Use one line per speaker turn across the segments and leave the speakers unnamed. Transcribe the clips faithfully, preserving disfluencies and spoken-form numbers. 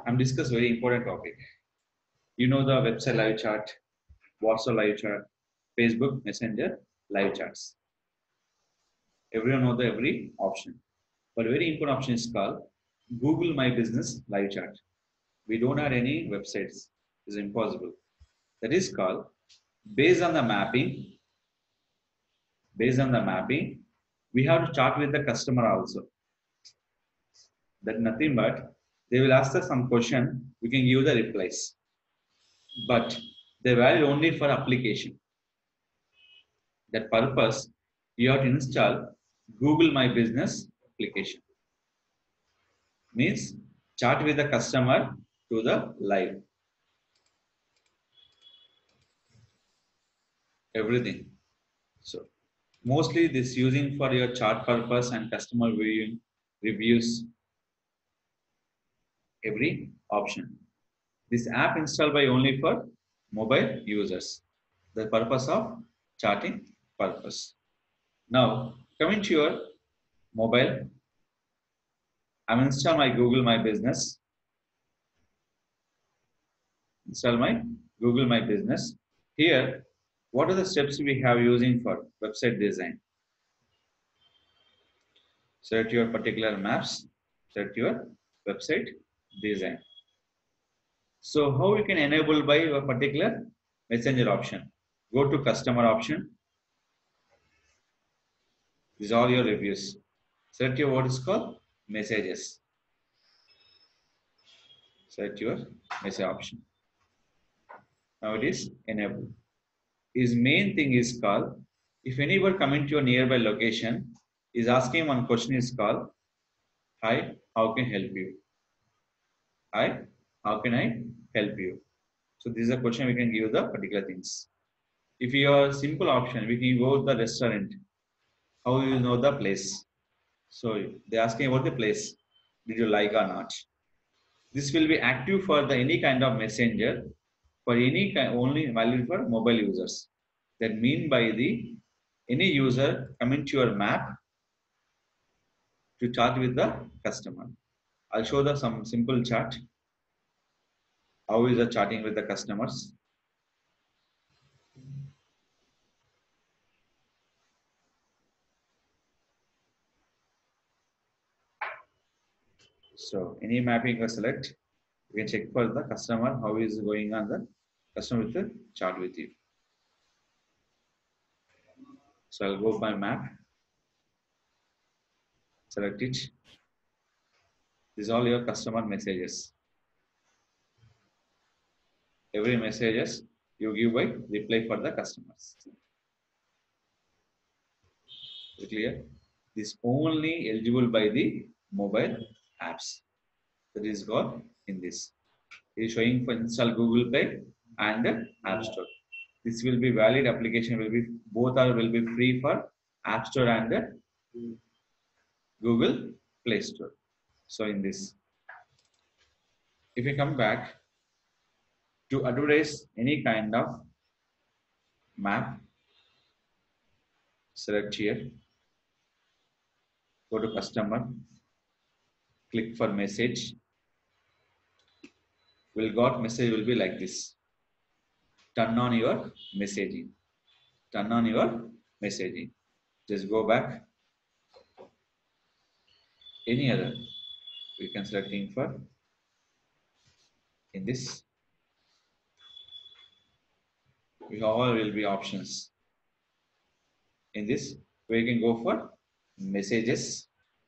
I'm discussing very important topic. You know the website live chat, WhatsApp live chat, Facebook Messenger live chats. Everyone know the every option. But very important option is called Google My Business live chat. We don't have any websites. It's impossible. That is called based on the mapping. Based on the mapping, we have to chat with the customer also. That nothing but they will ask us some question. We can give the replies. But they valid only for application. That purpose, you have to install Google My Business application. Means chat with the customer to the live. Everything. So mostly this using for your chat purpose and customer viewing, reviews, every option. This app installed by only for mobile users. The purpose of chatting purpose. Now coming to your mobile, I'm install my Google My Business. Install my Google My Business. Here, what are the steps we have using for website design? Select your particular maps, select your website design. So how we can enable by a particular messenger option? Go to customer option. These are your reviews. Select your what is called messages. Select your message option. Now it is enabled. His main thing is called, if anyone coming to your nearby location, is asking one question is called, hi, how can I help you? Hi, how can I help you? So this is a question we can give the particular things. If you are simple option, we can go to the restaurant. How you know the place? So they're asking about the place. Did you like or not? This will be active for the any kind of messenger, for any kind, only valid for mobile users. That mean by the any user coming to your map to chat with the customer. I'll show the some simple chat. How is the chatting with the customers? So any mapping you select, you can check for the customer how is going on the customer with the chat with you. So I'll go by map, select it. These are all your customer messages. Every messages you give by reply for the customers. Is it clear? This only eligible by the mobile apps. That is got in this. It is showing for install Google Play and App Store. This will be valid application. Will be both are will be free for App Store and Google Play Store. So in this, if you come back to advertise any kind of map, select here, go to customer, click for message. Will got message will be like this. Turn on your messaging. Turn on your messaging. Just go back. Any other, we can selecting for in this. We all will be options. In this, we can go for messages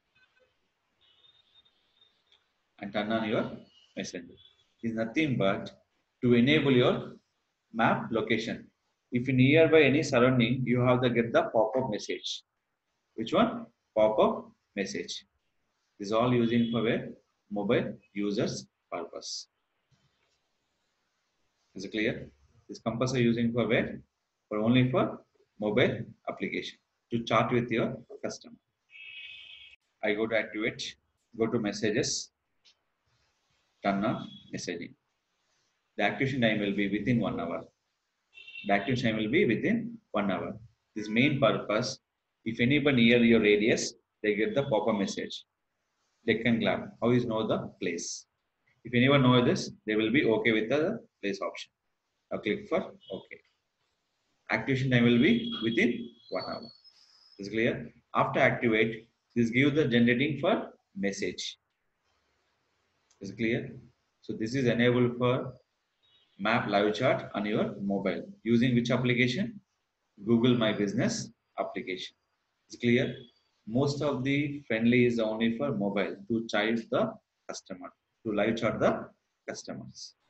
and turn on your messenger. Is nothing but to enable your map location. If you nearby any surrounding, you have to get the pop-up message. Which one? Pop-up message. This is all using for a mobile users purpose. Is it clear? This compass are using for where? For only for mobile application to chat with your customer. I go to activate, go to messages, turn on messaging. The activation time will be within one hour. The activation time will be within one hour. This main purpose, if anybody near your radius, they get the pop-up message. They can grab. How is know the place? If anyone knows this, they will be okay with the place option. Now click for OK. Activation time will be within one hour. Is clear? After activate, this gives the generating for message. Is clear? So this is enabled for map live chat on your mobile using which application? Google My Business application. Is clear? Most of the friendly is only for mobile to chat the customer, to live chat the customers.